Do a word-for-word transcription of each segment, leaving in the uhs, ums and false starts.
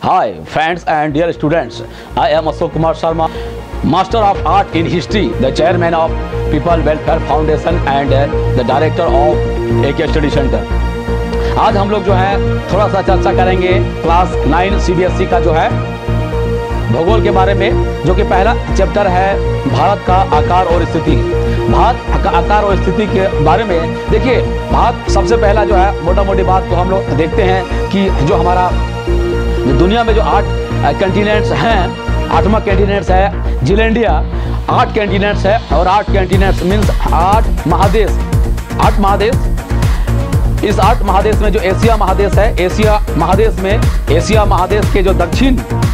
Hi friends and dear students, I am Ashok Kumar Sharma, Master of Art in History, the Chairman of People Welfare Foundation and the Director of A K Study Center। आज हम लोग जो है थोड़ा सा चर्चा करेंगे class nine C B S E का जो है भूगोल के बारे में, जो कि पहला चैप्टर है भारत का आकार और स्थिति। भारत का आकार और स्थिति के बारे में देखिए, भारत सबसे पहला जो है मोटा मोटी बात तो हम लोग देखते हैं कि जो हमारा दुनिया में जो आठ कंटिनेंट्स हैं, आठवां कंटिनेंट्स है जिलेंडिया, आठ कंटिनेंट्स है और आठ कंटिनेंट्स मीन्स आठ महादेश। आठ महादेश, इस आठ महादेश में जो एशिया महादेश है, एशिया महादेश में एशिया महादेश के जो दक्षिण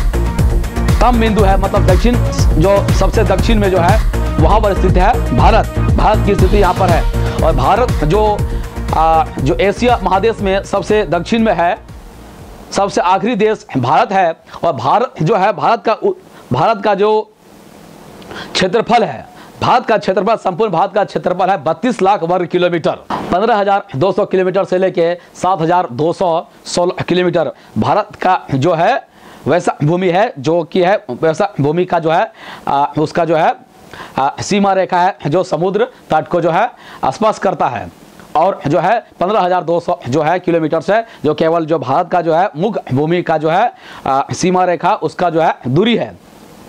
तम बिंदु है, मतलब दक्षिण जो सबसे दक्षिण में जो है वहाँ पर स्थित है भारत। भारत की स्थिति यहाँ पर है और भारत जो आ, जो एशिया महादेश में सबसे दक्षिण में है, सबसे आखिरी देश भारत है। और भारत जो है भारत का भारत का जो क्षेत्रफल है, भारत का क्षेत्रफल संपूर्ण भारत का क्षेत्रफल है बत्तीस लाख वर्ग किलोमीटर, पंद्रह हजार दो सौ किलोमीटर से लेके सात हजार दो सौ सोलह किलोमीटर भारत का जो है वैसा भूमि है, जो कि है वैसा भूमि का जो है आ, उसका जो है आ, सीमा रेखा है जो समुद्र तट को जो है स्पर्श करता है। और जो है पंद्रह हजार दो सौ जो है किलोमीटर से जो केवल जो भारत का जो है मुख्य भूमि का जो है आ, सीमा रेखा उसका जो है दूरी है।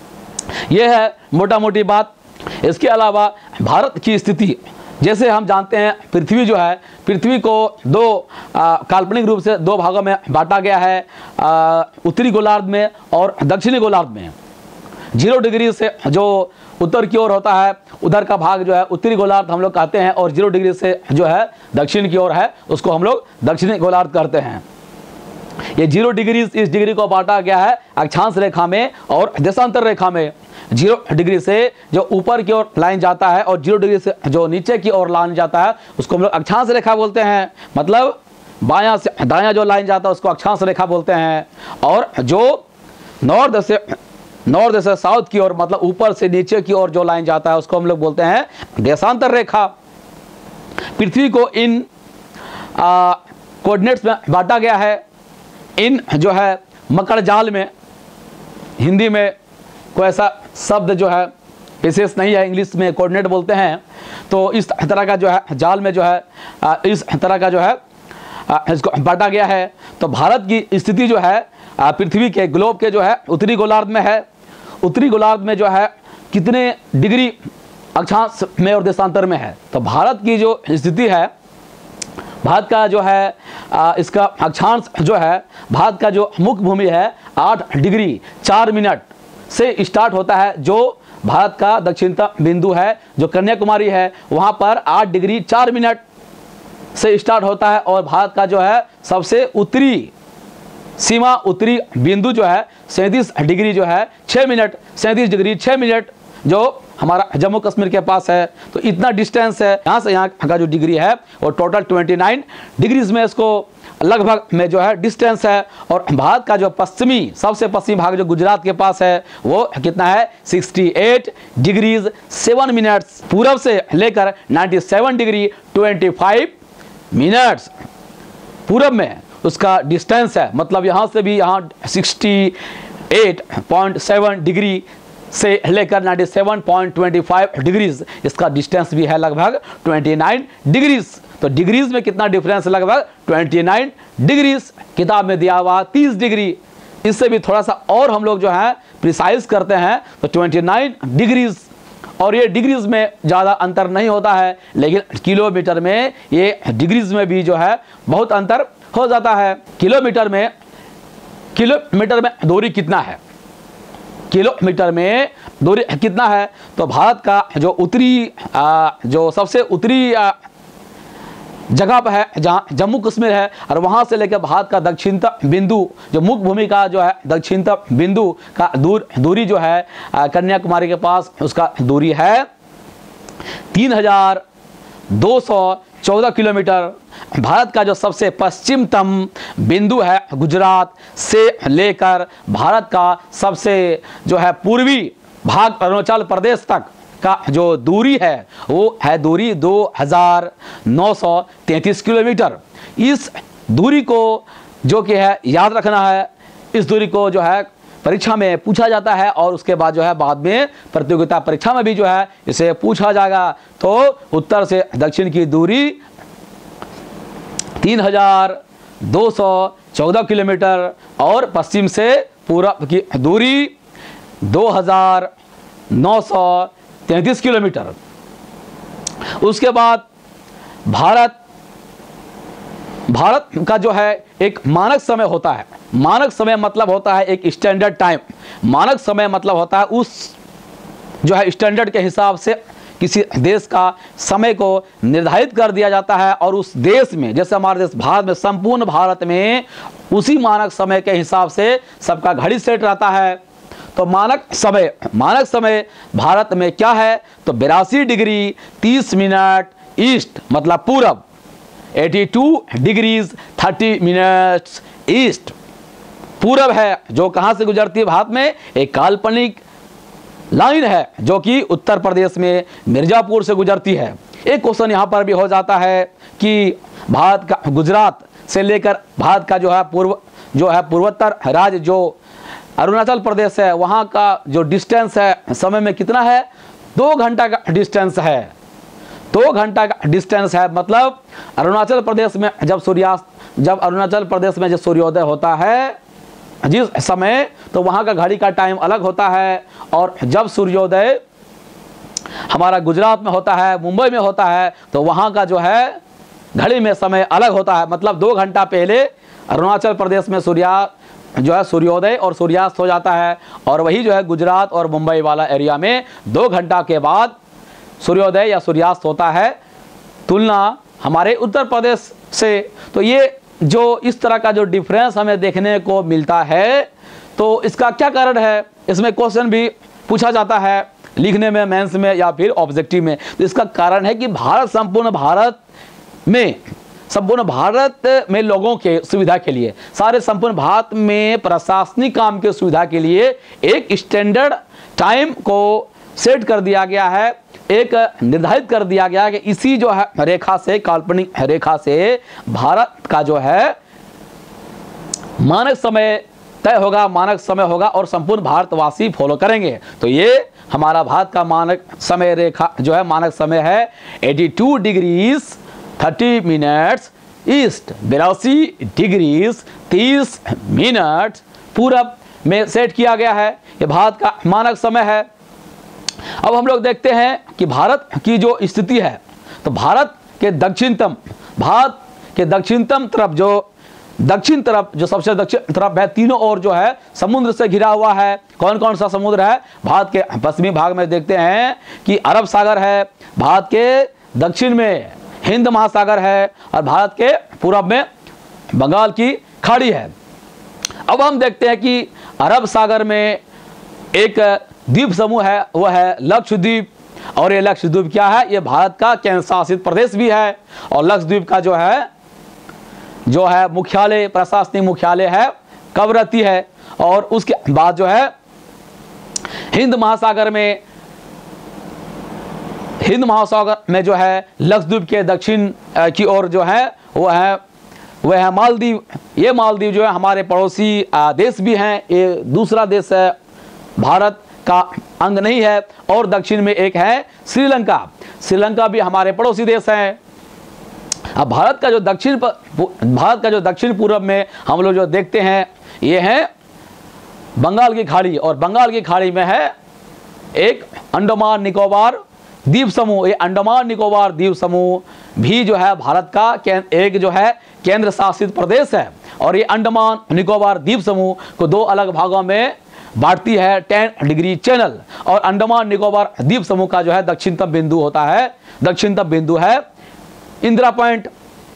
ये है मोटा मोटी बात। इसके अलावा भारत की स्थिति, जैसे हम जानते हैं पृथ्वी जो है, पृथ्वी को दो आ, काल्पनिक रूप से दो भागों में बांटा गया है, आ, उत्तरी गोलार्ध में और दक्षिणी गोलार्ध में। जीरो डिग्री से जो उत्तर की ओर होता है उधर का भाग जो है उत्तरी गोलार्ध हम लोग कहते हैं, और जीरो डिग्री से जो है दक्षिण की ओर है उसको हम लोग दक्षिणी गोलार्ध कहते हैं। ये जीरो डिग्री इस डिग्री को बांटा गया है अक्षांश रेखा में और देशांतर रेखा में। जीरो डिग्री से जो ऊपर की ओर लाइन जाता है और जीरो डिग्री से जो नीचे की ओर लाइन जाता है उसको हम लोग अक्षांश रेखा बोलते हैं। मतलब बायां से दायां जो लाइन जाता है उसको अक्षांश रेखा बोलते हैं। और जो नॉर्थ से नॉर्थ से साउथ की ओर, मतलब ऊपर से नीचे की ओर जो लाइन जाता है उसको हम लोग बोलते हैं देशांतर रेखा। पृथ्वी को इन कोऑर्डिनेट्स में बांटा गया है। इन जो है मकर जाल में, हिंदी में कोई ऐसा शब्द जो है विशेष नहीं है, इंग्लिश में कोऑर्डिनेट बोलते हैं। तो इस तरह का जो है जाल में जो है आ, इस तरह का जो है आ, इसको बांटा गया है। तो भारत की स्थिति जो है पृथ्वी के ग्लोब के जो है उत्तरी गोलार्ध में है। उत्तरी गोलार्ध में जो है कितने डिग्री अक्षांश में और देशांतर में है। तो भारत की जो स्थिति है, भारत का जो है आ, इसका अक्षांश जो है, भारत का जो मुख्य भूमि है आठ डिग्री चार मिनट से स्टार्ट होता है। जो भारत का दक्षिणतम बिंदु है जो कन्याकुमारी है वहाँ पर आठ डिग्री चार मिनट से स्टार्ट होता है। और भारत का जो है सबसे उत्तरी सीमा उत्तरी बिंदु जो है सैंतीस डिग्री जो है छः मिनट सैंतीस डिग्री छः मिनट जो हमारा जम्मू कश्मीर के पास है। तो इतना डिस्टेंस है यहाँ से यहाँ का जो डिग्री है वो टोटल उनतीस डिग्रीज में इसको लगभग में जो है डिस्टेंस है। और भारत का जो पश्चिमी सबसे पश्चिमी भाग जो गुजरात के पास है वो कितना है अड़सठ डिग्रीज सेवन मिनट्स, पूरब से लेकर सत्तानवे डिग्री पच्चीस मिनट्स पूरब में उसका डिस्टेंस है। मतलब यहाँ से भी यहाँ अड़सठ पॉइंट सात डिग्री से लेकर सत्तानवे पॉइंट दो पाँच डिग्रीज इसका डिस्टेंस भी है लगभग उनतीस डिग्रीज। तो डिग्रीज में कितना डिफरेंस, लगभग उनतीस डिग्रीज। किताब में दिया हुआ तीस डिग्री, इससे भी थोड़ा सा और हम लोग जो है प्रिसाइज करते हैं तो उनतीस डिग्रीज। और ये डिग्रीज में ज़्यादा अंतर नहीं होता है, लेकिन किलोमीटर में ये डिग्रीज में भी जो है बहुत अंतर हो जाता है। किलोमीटर में किलोमीटर में दूरी कितना है, किलोमीटर में दूरी कितना है, तो भारत का जो उत्तरी आ, जो सबसे उत्तरी आ, जगह पर है जहाँ जम्मू कश्मीर है, और वहाँ से लेकर भारत का दक्षिणतम बिंदु जो मुख्य भूमि का जो है दक्षिणतम बिंदु का दूर दूरी जो है कन्याकुमारी के पास उसका दूरी है तीन हजार दो सौ चौदह किलोमीटर। भारत का जो सबसे पश्चिमतम बिंदु है गुजरात से लेकर भारत का सबसे जो है पूर्वी भाग अरुणाचल प्रदेश तक का जो दूरी है वो है दूरी दो हजार नौ सौ तैंतीस किलोमीटर। इस दूरी को जो कि है याद रखना है, इस दूरी को जो है परीक्षा में पूछा जाता है और उसके बाद जो है बाद में प्रतियोगिता परीक्षा में भी जो है इसे पूछा जाएगा। तो उत्तर से दक्षिण की दूरी तीन हजार दो सौ चौदह किलोमीटर और पश्चिम से पूर्व की दूरी दो हजार नौ सौ तैंतीस किलोमीटर। उसके बाद भारत भारत का जो है एक मानक समय होता है। मानक समय मतलब होता है एक स्टैंडर्ड टाइम। मानक समय मतलब होता है उस जो है स्टैंडर्ड के हिसाब से किसी देश का समय को निर्धारित कर दिया जाता है और उस देश में, जैसे हमारे देश भारत में, संपूर्ण भारत में उसी मानक समय के हिसाब से सबका घड़ी सेट रहता है। तो मानक समय मानक समय भारत में क्या है? तो बिरासी डिग्री तीस मिनट ईस्ट मतलब पूरब, बयासी डिग्रीज तीस मिनट्स ईस्ट पूरब है, जो कहां से गुजरती है भारत में? एक काल्पनिक लाइन है जो कि उत्तर प्रदेश में मिर्जापुर से गुजरती है। एक क्वेश्चन यहां पर भी हो जाता है कि भारत का गुजरात से लेकर भारत का जो है पूर्व जो है पूर्वोत्तर राज्य जो अरुणाचल प्रदेश है, वहां का जो डिस्टेंस है समय में कितना है? दो घंटा का डिस्टेंस है। दो घंटा का डिस्टेंस है मतलब अरुणाचल प्रदेश में जब सूर्यास्त जब अरुणाचल प्रदेश में जब सूर्योदय होता है जिस समय, तो वहाँ का घड़ी का टाइम अलग होता है, और जब सूर्योदय हमारा गुजरात में होता है, मुंबई में होता है, तो वहाँ का जो है घड़ी में समय अलग होता है। मतलब दो घंटा पहले अरुणाचल प्रदेश में सूर्या जो है सूर्योदय और सूर्यास्त हो जाता है, और वही जो है गुजरात और मुंबई वाला एरिया में दो घंटा के बाद सूर्योदय या सूर्यास्त होता है, तुलना हमारे उत्तर प्रदेश से। तो ये जो इस तरह का जो डिफरेंस हमें देखने को मिलता है, तो इसका क्या कारण है? इसमें क्वेश्चन भी पूछा जाता है लिखने में, मेंस में या फिर ऑब्जेक्टिव में। तो इसका कारण है कि भारत संपूर्ण भारत में संपूर्ण भारत में लोगों के सुविधा के लिए, सारे संपूर्ण भारत में प्रशासनिक काम के सुविधा के लिए एक स्टैंडर्ड टाइम को सेट कर दिया गया है, एक निर्धारित कर दिया गया है कि इसी जो है रेखा से, काल्पनिक रेखा से भारत का जो है मानक समय तय होगा, मानक समय होगा और संपूर्ण भारतवासी फॉलो करेंगे। तो ये हमारा भारत का मानक समय रेखा जो है मानक समय है बयासी डिग्रीज तीस मिनट्स ईस्ट, बिरासी डिग्रीज तीस मिनट पूरब में सेट किया गया है। ये भारत का मानक समय है। अब हम लोग देखते हैं कि भारत की जो स्थिति है, तो भारत के दक्षिणतम भारत के दक्षिणतम तरफ जो दक्षिण तरफ जो सबसे दक्षिण तरफ है, तीनों ओर जो है समुद्र से घिरा हुआ है। कौन कौन सा समुद्र है? भारत के पश्चिमी भाग में देखते हैं कि अरब सागर है, भारत के दक्षिण में हिंद महासागर है, और भारत के पूर्व में बंगाल की खाड़ी है। अब हम देखते हैं कि अरब सागर में एक द्वीप समूह है, वह है लक्षद्वीप, और ये लक्षद्वीप क्या है? ये भारत का केंद्र शासित प्रदेश भी है, और लक्षद्वीप का जो है जो है मुख्यालय, प्रशासनिक मुख्यालय है कवरत्ती है। और उसके बाद जो है हिंद महासागर में हिंद महासागर में जो है लक्षद्वीप के दक्षिण की ओर जो है वो है वह है मालदीव। ये मालदीव जो है हमारे पड़ोसी देश भी हैं, ये दूसरा देश है, भारत का अंग नहीं है। और दक्षिण में एक है श्रीलंका, श्रीलंका भी हमारे पड़ोसी देश है। अब भारत का जो दक्षिण भारत का जो दक्षिण पूर्व में हम लोग जो देखते हैं ये है बंगाल की खाड़ी, और बंगाल की खाड़ी में है एक अंडमान निकोबार द्वीप समूह। ये अंडमान निकोबार द्वीप समूह भी जो है भारत का एक जो है केंद्र शासित प्रदेश है, और ये अंडमान निकोबार द्वीप समूह को दो अलग भागों में बांटती है, टेन डिग्री चैनल। और अंडमान निकोबार द्वीप समूह का जो है दक्षिणतम बिंदु होता है दक्षिणतम बिंदु है इंदिरा पॉइंट।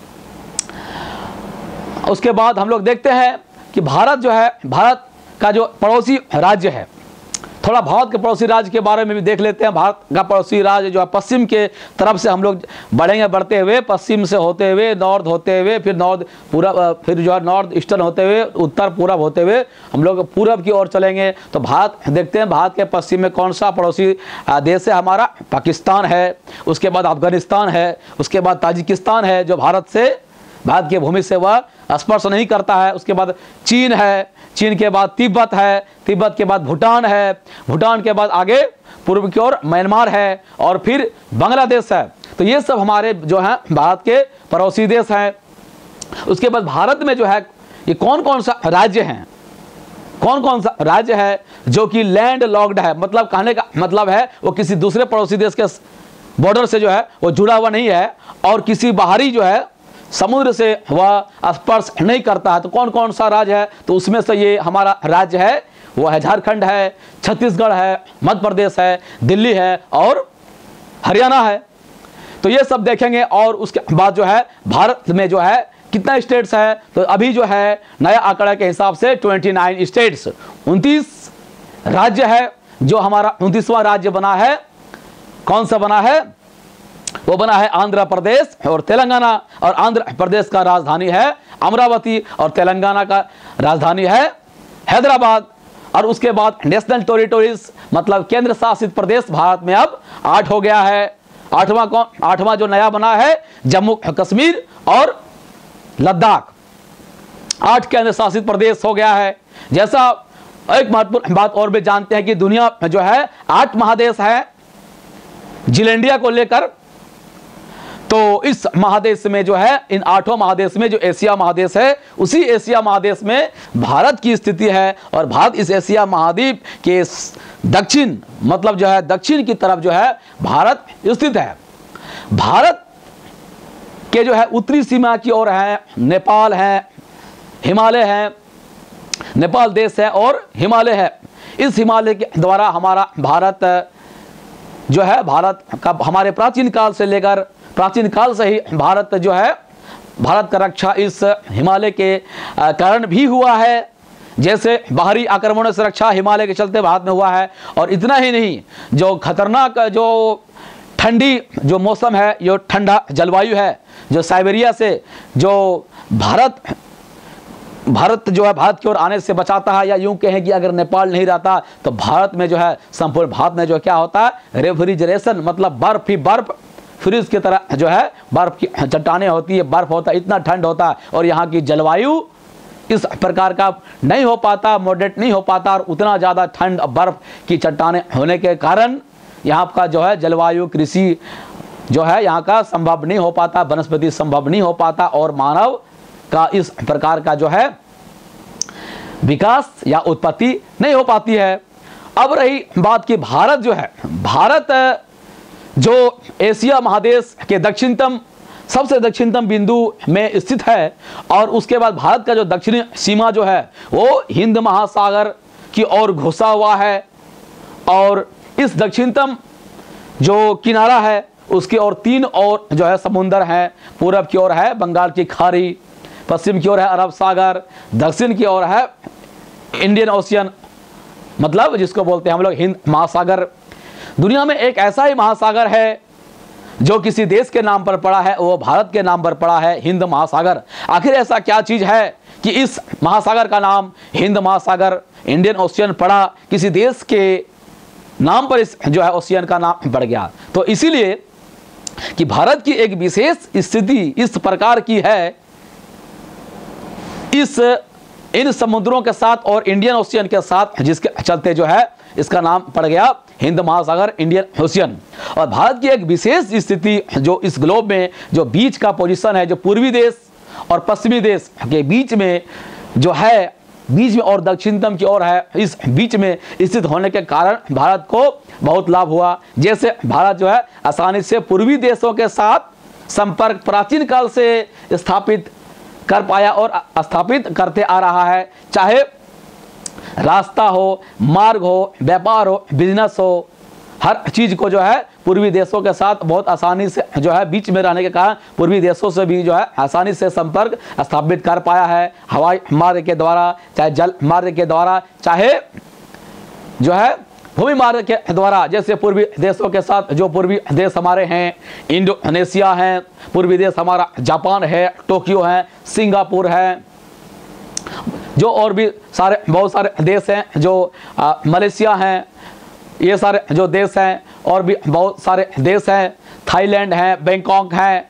उसके बाद हम लोग देखते हैं कि भारत जो है भारत का जो पड़ोसी राज्य है, थोड़ा भारत के पड़ोसी राज्य के बारे में भी देख लेते हैं। भारत का पड़ोसी राज्य जो है पश्चिम के तरफ से हम लोग बढ़ेंगे, बढ़ते हुए पश्चिम से होते हुए नॉर्थ होते हुए फिर नॉर्थ पूरब, फिर जो है नॉर्थ ईस्टर्न होते हुए उत्तर पूरब होते हुए हम लोग पूरब की ओर चलेंगे। तो भारत देखते हैं भारत के पश्चिम में कौन सा पड़ोसी देश है? हमारा पाकिस्तान है, उसके बाद अफगानिस्तान है, उसके बाद ताजिकिस्तान है, जो भारत से भारत की भूमि से वह स्पर्श नहीं करता है। उसके बाद चीन है, चीन के बाद तिब्बत है, तिब्बत के बाद भूटान है, भूटान के बाद आगे पूर्व की ओर म्यांमार है और फिर बांग्लादेश है। तो ये सब हमारे जो हैं भारत के पड़ोसी देश हैं। उसके बाद भारत में जो है ये कौन कौन सा राज्य हैं, कौन कौन सा राज्य है जो कि लैंड लॉक्ड है, मतलब कहने का मतलब है वो किसी दूसरे पड़ोसी देश के बॉर्डर से जो है वो जुड़ा हुआ नहीं है और किसी बाहरी जो है समुद्र से वह स्पर्श नहीं करता है। तो कौन कौन सा राज्य है, तो उसमें से ये हमारा राज्य है वो है झारखंड है, छत्तीसगढ़ है, मध्य प्रदेश है, दिल्ली है और हरियाणा है। तो ये सब देखेंगे। और उसके बाद जो है भारत में जो है कितना स्टेट्स है, तो अभी जो है नया आंकड़ा के हिसाब से उनतीस स्टेट्स, उनतीस राज्य है। जो हमारा उनतीसवां राज्य बना है, कौन सा बना है, वो बना है आंध्र प्रदेश और तेलंगाना। और आंध्र प्रदेश का राजधानी है अमरावती और तेलंगाना का राजधानी है हैदराबाद। और उसके बाद नेशनल टेरिटोरीज मतलब केंद्र शासित प्रदेश भारत में अब आठ हो गया है। आठवां कौन, आठवां जो नया बना है जम्मू कश्मीर और लद्दाख, आठ केंद्र शासित प्रदेश हो गया है। जैसा एक महत्वपूर्ण बात और भी जानते हैं कि दुनिया में जो है आठ महादेश है जिलेंडिया को लेकर। तो इस महादेश में जो है, इन आठों महादेश में जो एशिया महादेश है, उसी एशिया महादेश में भारत की स्थिति है। और भारत इस एशिया महाद्वीप के दक्षिण मतलब जो है दक्षिण की तरफ जो है भारत स्थित है। भारत के जो है उत्तरी सीमा की ओर है नेपाल है, हिमालय है, नेपाल देश है और हिमालय है। इस हिमालय के द्वारा हमारा भारत जो है, भारत का हमारे प्राचीन काल से लेकर प्राचीन काल से ही भारत जो है, भारत का रक्षा इस हिमालय के कारण भी हुआ है। जैसे बाहरी आक्रमणों से रक्षा हिमालय के चलते भारत में हुआ है। और इतना ही नहीं, जो खतरनाक जो ठंडी जो मौसम है, जो ठंडा जलवायु है, जो साइबेरिया से जो भारत भारत जो है भारत की ओर आने से बचाता है। या यूं कहें कि अगर नेपाल नहीं रहता तो भारत में जो है संपूर्ण भारत में जो क्या होता है रेफ्रिजरेशन, मतलब बर्फ ही बर्फ, फ्रिज की तरह जो है बर्फ की चट्टानें होती है, बर्फ होता है, इतना ठंड होता है। और यहाँ की जलवायु इस प्रकार का नहीं हो पाता, मॉडरेट नहीं हो पाता। और उतना ज़्यादा ठंड बर्फ की चट्टानें होने के कारण यहाँ का जो है जलवायु, कृषि जो है यहाँ का संभव नहीं हो पाता, वनस्पति संभव नहीं हो पाता और मानव का इस प्रकार का जो है विकास या उत्पत्ति नहीं हो पाती है। अब रही बात कि भारत जो है, भारत जो एशिया महादेश के दक्षिणतम सबसे दक्षिणतम बिंदु में स्थित है। और उसके बाद भारत का जो दक्षिणी सीमा जो है वो हिंद महासागर की ओर घुसा हुआ है। और इस दक्षिणतम जो किनारा है उसकी ओर तीन और जो है समुंदर हैं। पूरब की ओर है बंगाल की खाड़ी, पश्चिम की ओर है अरब सागर, दक्षिण की ओर है इंडियन ओशियन, मतलब जिसको बोलते हैं हम लोग हिंद महासागर। दुनिया में एक ऐसा ही महासागर है जो किसी देश के नाम पर पड़ा है, वो भारत के नाम पर पड़ा है, हिंद महासागर। आखिर ऐसा क्या चीज़ है कि इस महासागर का नाम हिंद महासागर, इंडियन ओशियन पड़ा, किसी देश के नाम पर इस जो है ओशियन का नाम पड़ गया। तो इसीलिए कि भारत की एक विशेष स्थिति इस प्रकार की है, इस इन समुद्रों के साथ और इंडियन ओशियन के साथ, जिसके चलते जो है इसका नाम पड़ गया हिंद महासागर, इंडियन ओशियन। और भारत की एक विशेष स्थिति जो इस ग्लोब में जो बीच का पोजीशन है, जो पूर्वी देश और पश्चिमी देश के बीच में जो है, बीच में और दक्षिणतम की ओर है, इस बीच में स्थित होने के कारण भारत को बहुत लाभ हुआ। जैसे भारत जो है आसानी से पूर्वी देशों के साथ संपर्क प्राचीन काल से स्थापित कर पाया और स्थापित करते आ रहा है। चाहे रास्ता हो, मार्ग हो, व्यापार हो, बिजनेस हो, हर चीज़ को जो है पूर्वी देशों के साथ बहुत आसानी से जो है बीच में रहने के कारण पूर्वी देशों से भी जो है आसानी से संपर्क स्थापित कर पाया है। हवाई मार्ग के द्वारा, चाहे जल मार्ग के द्वारा, चाहे जो है भूमि मार्ग के द्वारा। जैसे पूर्वी देशों के साथ जो पूर्वी देश हमारे हैं, इंडोनेशिया हैं, पूर्वी देश हमारा जापान है, टोक्यो है, सिंगापुर है, जो और भी सारे बहुत सारे देश हैं, जो आ, मलेशिया हैं, ये सारे जो देश हैं, और भी बहुत सारे देश हैं, थाईलैंड है, बैंकॉक है,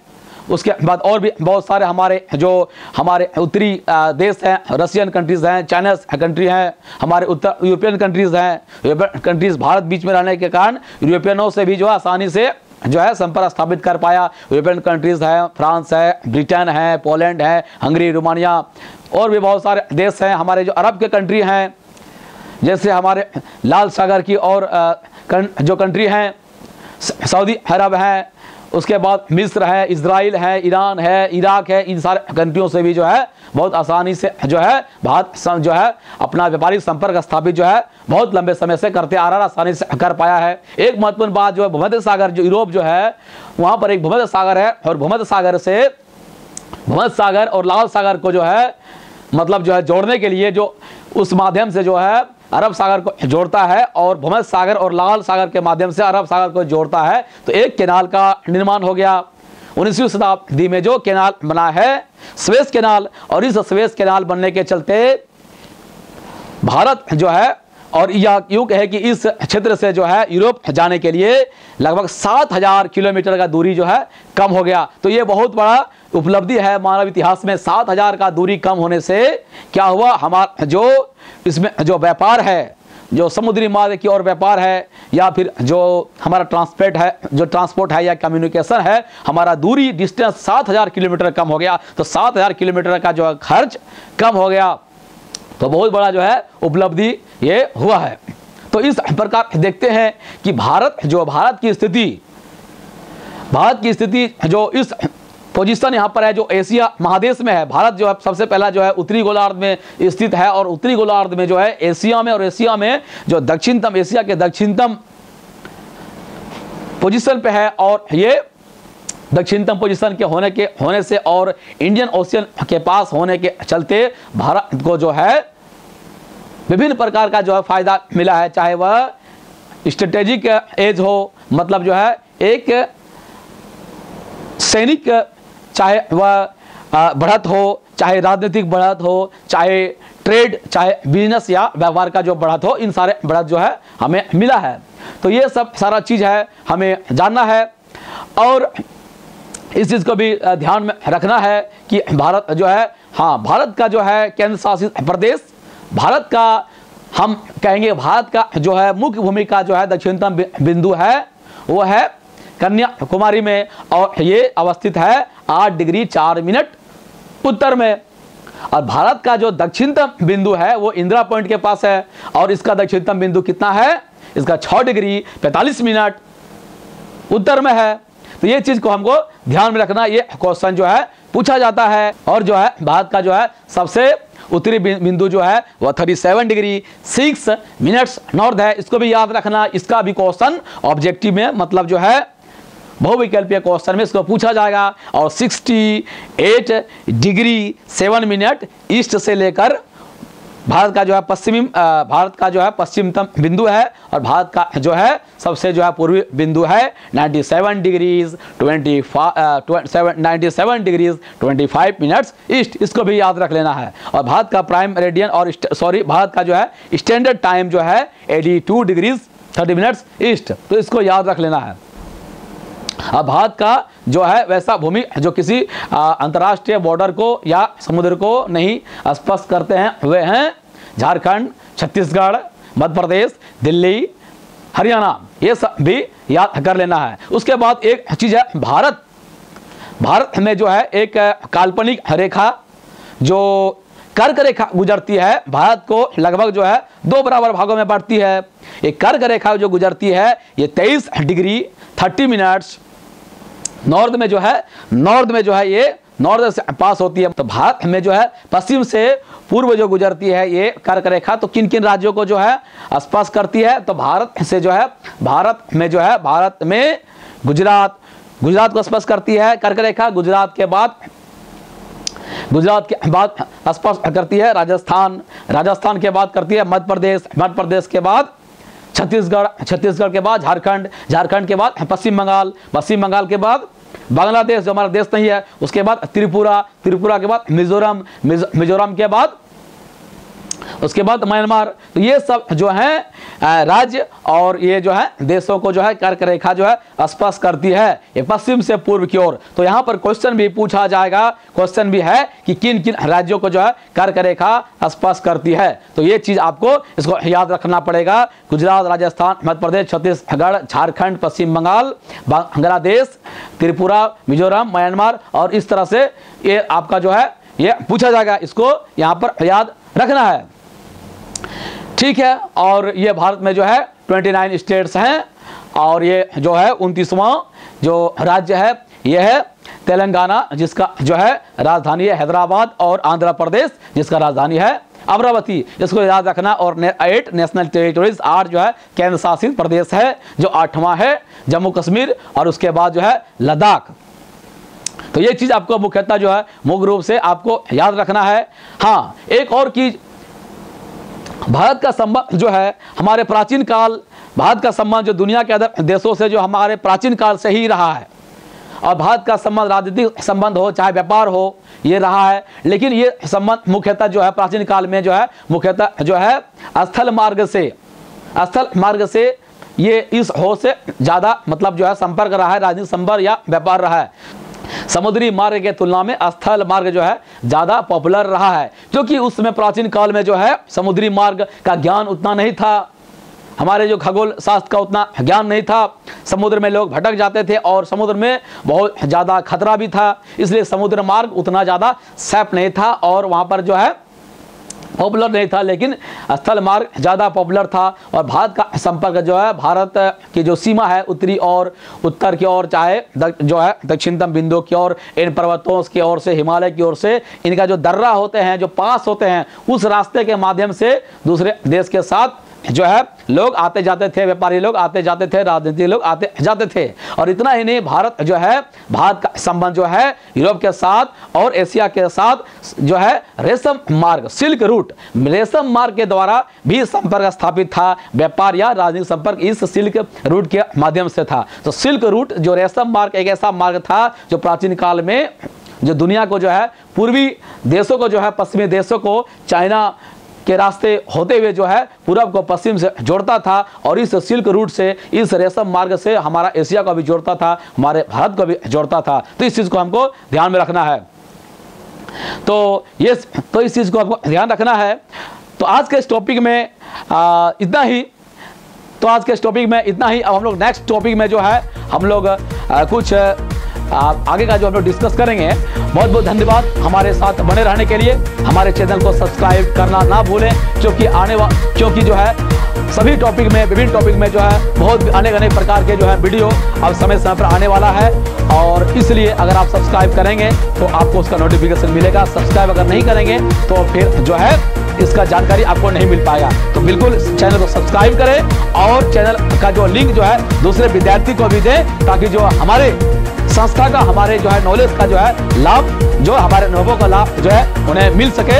उसके बाद और भी बहुत सारे हमारे जो हमारे उत्तरी देश हैं, रशियन कंट्रीज़ हैं, चाइना कंट्री हैं, हमारे उत्तर यूरोपियन कंट्रीज़ हैं। यूरोपियन कंट्रीज़ भारत बीच में रहने के कारण यूरोपियनों से भी जो है आसानी से जो है संपर्क स्थापित कर पाया। यूरोपियन कंट्रीज़ है, फ्रांस है, ब्रिटेन है, पोलैंड है, हंगरी, रोमानिया और भी बहुत सारे देश हैं। हमारे जो अरब के कंट्री हैं, जैसे हमारे लाल सागर की और जो कंट्री हैं, सऊदी अरब है, उसके बाद मिस्र है, इजराइल है, ईरान है, इराक है, इन सारे कंट्रियों से भी जो है बहुत आसानी से जो है भारत जो है अपना व्यापारिक संपर्क स्थापित जो है बहुत लंबे समय से करते आ रहा है, आसानी से कर पाया है। एक महत्वपूर्ण बात जो है भूमध्य सागर, जो यूरोप जो है वहाँ पर एक भूमध्य सागर है और भूमध्य सागर से भूमध्य सागर और लाल सागर को जो है मतलब जो है जोड़ने के लिए जो उस माध्यम से जो है अरब सागर को जोड़ता है और भूमध्य सागर और लाल सागर के माध्यम से अरब सागर को जोड़ता है। तो एक कैनाल का निर्माण हो गया उन्नीसवीं शताब्दी में, जो कैनाल बना है स्वेज कैनाल। और इस स्वेज कैनाल बनने के चलते भारत जो है और यह यूँ कहे कि इस क्षेत्र से जो है यूरोप जाने के लिए लगभग सात हजार किलोमीटर का दूरी जो है कम हो गया। तो ये बहुत बड़ा उपलब्धि है मानव इतिहास में। सात हजार का दूरी कम होने से क्या हुआ, हमारा जो इसमें जो व्यापार है, जो समुद्री मार्ग की ओर व्यापार है या फिर जो हमारा ट्रांसपोर्ट है, जो ट्रांसपोर्ट है या कम्युनिकेशन है, हमारा दूरी डिस्टेंस सात हजार किलोमीटर कम हो गया। तो सात हजार किलोमीटर का जो खर्च कम हो गया, तो बहुत बड़ा जो है उपलब्धि ये हुआ है। तो इस प्रकार देखते हैं कि भारत जो भारत की स्थिति भारत की स्थिति जो इस पोजीशन यहाँ पर है, जो एशिया महादेश में है। भारत जो है सबसे पहला जो है उत्तरी गोलार्ध में स्थित है और उत्तरी गोलार्ध में जो है एशिया में और एशिया में जो दक्षिणतम एशिया के दक्षिणतम पोजीशन पे है। और ये दक्षिणतम पोजीशन के होने के होने से और इंडियन ओशियन के पास होने के चलते भारत को जो है विभिन्न प्रकार का जो है फायदा मिला है, चाहे वह स्ट्रेटेजिक एज हो, मतलब जो है एक सैनिक, चाहे वह बढ़त हो, चाहे राजनीतिक बढ़त हो, चाहे ट्रेड, चाहे बिजनेस या व्यापार का जो बढ़त हो, इन सारे बढ़त जो है हमें मिला है। तो ये सब सारा चीज़ है हमें जानना है और इस चीज़ को भी ध्यान में रखना है कि भारत जो है, हाँ भारत का जो है केंद्र शासित प्रदेश, भारत का हम कहेंगे भारत का जो है मुख्य भूमिका जो है दक्षिणतम बिंदु है वो है कन्याकुमारी में और ये अवस्थित है आठ डिग्री चार मिनट उत्तर में। और भारत का जो दक्षिणतम बिंदु है वो इंदिरा पॉइंट के पास है और इसका दक्षिणतम बिंदु कितना है, इसका छः डिग्री पैंतालीस मिनट उत्तर में है। तो ये चीज़ को हमको ध्यान में रखना, ये क्वेश्चन जो है पूछा जाता है। और जो है भारत का जो है सबसे उत्तरी बिंदु जो है वह सैंतीस डिग्री छह मिनट्स नॉर्थ है, इसको भी याद रखना। इसका भी क्वेश्चन ऑब्जेक्टिव में मतलब जो है बहुविकल्पीय क्वेश्चन में इसको पूछा जाएगा। और अड़सठ डिग्री सात मिनट ईस्ट से लेकर भारत का जो है पश्चिमी भारत का जो है पश्चिमतम बिंदु है और भारत का जो है सबसे जो है पूर्वी बिंदु है सत्तानवे डिग्रीज सत्तानवे डिग्रीज पच्चीस मिनट्स ईस्ट, इसको भी याद रख लेना है। और भारत का प्राइम मेरिडियन और सॉरी भारत का जो है स्टैंडर्ड टाइम जो है बयासी डिग्रीज तीस मिनट्स ईस्ट, तो इसको याद रख लेना है। अब भारत का जो है वैसा भूमि जो किसी अंतर्राष्ट्रीय बॉर्डर को या समुद्र को नहीं स्पर्श करते हैं वे हैं झारखंड, छत्तीसगढ़, मध्य प्रदेश, दिल्ली, हरियाणा, ये सब भी याद कर लेना है। उसके बाद एक चीज़ है भारत भारत में जो है एक काल्पनिक रेखा जो कर्क रेखा गुजरती है, भारत को लगभग जो है दो बराबर भागों में बांटती है। एक कर्क रेखा जो गुजरती है ये तेईस डिग्री तीस मिनट्स नॉर्थ में जो है नॉर्थ में जो है ये नॉर्थ से पास होती है। तो भारत में जो है पश्चिम से पूर्व जो गुजरती है ये कर्क रेखा, तो किन किन राज्यों को जो है स्पर्श करती है, तो भारत से जो है भारत में जो है भारत में गुजरात गुजरात को स्पर्श करती है कर्क रेखा। गुजरात के बाद गुजरात के बाद स्पर्श करती है राजस्थान, राजस्थान के बाद करती है मध्य प्रदेश, मध्य प्रदेश के बाद छत्तीसगढ़, छत्तीसगढ़ के बाद झारखंड, झारखंड के बाद पश्चिम बंगाल, पश्चिम बंगाल के बाद बांग्लादेश जो हमारा देश नहीं है, उसके बाद त्रिपुरा, त्रिपुरा के बाद मिजोरम, मिजोरम के बाद उसके बाद म्यांमार। तो ये सब जो है राज्य और ये जो है देशों को जो है कर्क रेखा जो है स्पर्श करती है, ये पश्चिम से पूर्व की ओर। तो यहाँ पर क्वेश्चन भी पूछा जाएगा, क्वेश्चन भी है कि किन किन राज्यों को जो है कर्क रेखा स्पर्श करती है। तो ये चीज आपको इसको याद रखना पड़ेगा। गुजरात, राजस्थान, मध्य प्रदेश, छत्तीसगढ़, झारखंड, पश्चिम बंगाल, बांग्लादेश, त्रिपुरा, मिजोरम, म्यांमार, और इस तरह से ये आपका जो है ये पूछा जाएगा, इसको यहाँ पर याद रखना है। ठीक है, और ये भारत में जो है उनतीस स्टेट्स हैं, और ये जो है उनतीसवां जो राज्य है ये है तेलंगाना, जिसका जो है राजधानी है हैदराबाद, और आंध्र प्रदेश जिसका राजधानी है अमरावती, इसको याद रखना। और ने, एट नेशनल टेरिटोरीज, आठ जो है केंद्र शासित प्रदेश है, जो आठवां है जम्मू कश्मीर, और उसके बाद जो है लद्दाख। तो ये चीज आपको मुख्यतः जो है मुख्य रूप से आपको याद रखना है। हाँ, एक और चीज, भारत का संबंध जो है हमारे प्राचीन काल, भारत का संबंध जो दुनिया के अदर देशों से जो हमारे प्राचीन काल से ही रहा है, और भारत का संबंध राजनीतिक संबंध हो चाहे व्यापार हो, ये रहा है। लेकिन ये संबंध मुख्यतः जो है प्राचीन काल में जो है मुख्यतः जो है स्थल मार्ग से, स्थल मार्ग से ये इस हो से ज़्यादा मतलब जो है संपर्क रहा है, राजनीतिक संपर्क या व्यापार रहा है। समुद्री मार्ग के तुलना में स्थल मार्ग जो है ज़्यादा पॉपुलर रहा है, क्योंकि उसमें प्राचीन काल में जो है समुद्री मार्ग का ज्ञान उतना नहीं था, हमारे जो खगोल शास्त्र का उतना ज्ञान नहीं था, समुद्र में लोग भटक जाते थे और समुद्र में बहुत ज़्यादा खतरा भी था, इसलिए समुद्र मार्ग उतना ज़्यादा सेफ नहीं था और वहाँ पर जो है पॉपुलर नहीं था। लेकिन स्थल मार्ग ज़्यादा पॉपुलर था, और भारत का संपर्क जो है, भारत की जो सीमा है उत्तरी और उत्तर की ओर, चाहे जो है दक्षिणतम बिंदु की ओर, इन पर्वतों की ओर से, हिमालय की ओर से, इनका जो दर्रा होते हैं, जो पास होते हैं, उस रास्ते के माध्यम से दूसरे देश के साथ जो है लोग आते जाते थे, व्यापारी लोग आते जाते थे, राजनीतिक लोग आते जाते थे। और इतना ही नहीं, भारत जो है, भारत का संबंध जो है यूरोप के साथ और एशिया के साथ जो है रेशम मार्ग, सिल्क रूट, रेशम मार्ग के द्वारा भी संपर्क स्थापित था, व्यापार या राजनीतिक संपर्क इस सिल्क रूट के माध्यम से था। तो सिल्क रूट जो रेशम मार्ग एक ऐसा मार्ग था जो प्राचीन काल में जो दुनिया को जो है पूर्वी देशों को जो है पश्चिमी देशों को चाइना के रास्ते होते हुए जो है पूरब को पश्चिम से जोड़ता था, और इस सिल्क रूट से, इस रेशम मार्ग से हमारा एशिया को भी जोड़ता था, हमारे भारत को भी जोड़ता था। तो इस चीज़ को हमको ध्यान में रखना है। तो ये तो इस चीज़ को हमको ध्यान रखना है। तो आज के इस टॉपिक में आ, इतना ही तो आज के इस टॉपिक में इतना ही। अब हम लोग नेक्स्ट टॉपिक में जो है हम लोग आ, कुछ आ, आगे का जो हम लोग डिस्कस करेंगे। बहुत बहुत धन्यवाद हमारे साथ बने रहने के लिए। हमारे चैनल को सब्सक्राइब करना ना भूलें, क्योंकि आने वा क्योंकि जो है सभी टॉपिक में, विभिन्न टॉपिक में जो है बहुत अनेक अनेक प्रकार के जो है वीडियो अब समय समय पर आने वाला है, और इसलिए अगर आप सब्सक्राइब करेंगे तो आपको उसका नोटिफिकेशन मिलेगा। सब्सक्राइब अगर नहीं करेंगे तो फिर जो है इसका जानकारी आपको नहीं मिल पाएगा। तो बिल्कुल चैनल को सब्सक्राइब करें, और चैनल का जो लिंक जो है दूसरे विद्यार्थी को भी दें, ताकि जो हमारे संस्था का, हमारे जो है नॉलेज का जो है लाभ, जो हमारे अनुभवों का लाभ जो है उन्हें मिल सके।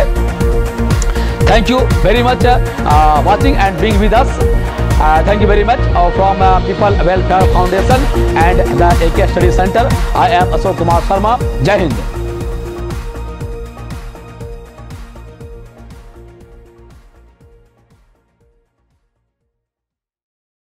Thank you very much watching and being with us. Thank you very much from people welfare foundation and the A K study centre. I am Ashok Kumar Sharma. Jai Hind.